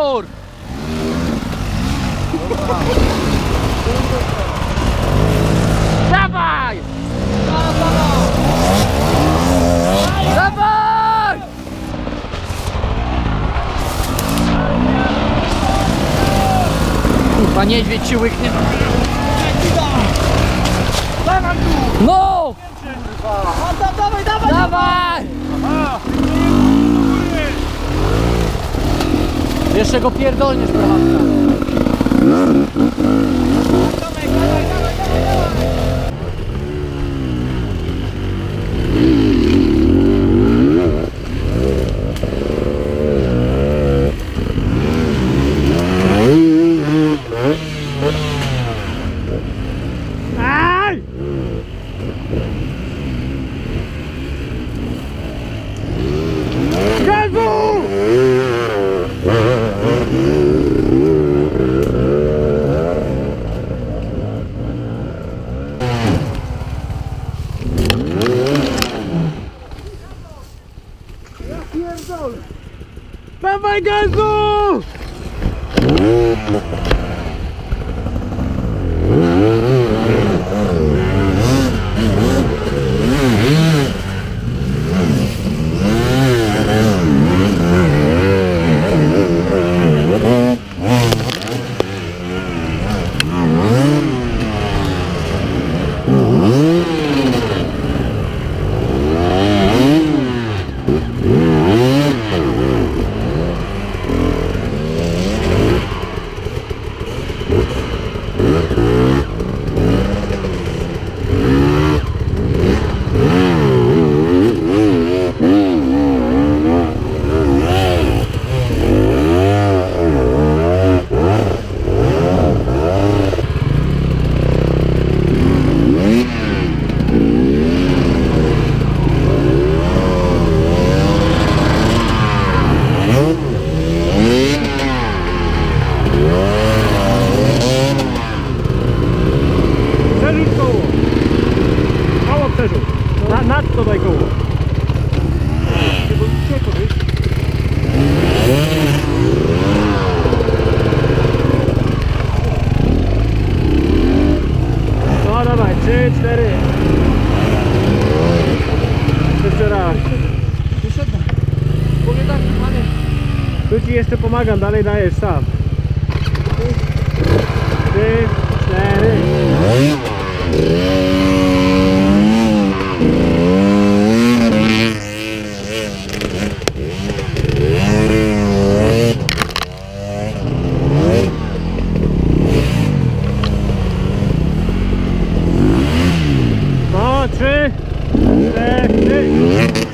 opór! Dawaj! Dawaj! Kurwa, niedźwiedź ci łyknie. Dawaj tu! No! Dawaj, dawaj! Dawaj! Jeszcze go pierdolniesz, brachatka. Dawaj gazu! Nadto daj koło. No dawaj, 3, 4. Jeszcze raz. Powie tak, panie. Tu ci jeszcze pomagam, dalej dajesz sam. 3, 4. No, 3, 4.